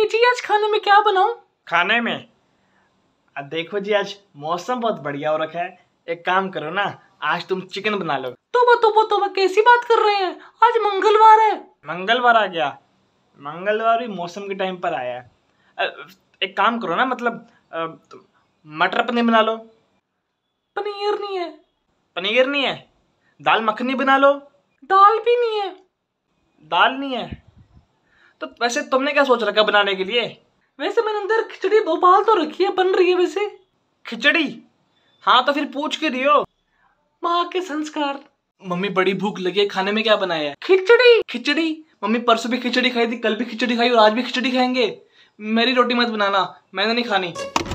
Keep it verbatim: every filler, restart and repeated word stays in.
जी आज खाने में क्या बनाऊं? खाने में अब देखो जी, आज मौसम बहुत बढ़िया हो रखा है। एक काम करो ना, आज तुम चिकन बना लो। तोबा तोबा तोबा, कैसी बात कर रहे हैं? आज मंगलवार है। मंगलवार आ गया? मंगलवार भी मौसम के टाइम पर आया है। अ, एक काम करो ना, मतलब अ, तुम मटर पनीर बना लो। पनीर नहीं है। पनीर नहीं है? दाल मखनी बना लो। दाल भी नहीं है। दाल नहीं है तो वैसे तुमने क्या सोच रखा बनाने के लिए? वैसे मैंने अंदर खिचड़ी उबाल तो रखी है, बन रही है वैसे। खिचड़ी? हाँ तो फिर पूछ के दियो। माँ के संस्कार। मम्मी बड़ी भूख लगी है, खाने में क्या बनाया है? खिचड़ी। खिचड़ी? मम्मी परसों भी खिचड़ी खाई थी, कल भी खिचड़ी खाई और आज भी खिचड़ी खाएंगे। मेरी रोटी मत बनाना, मैंने नहीं खानी।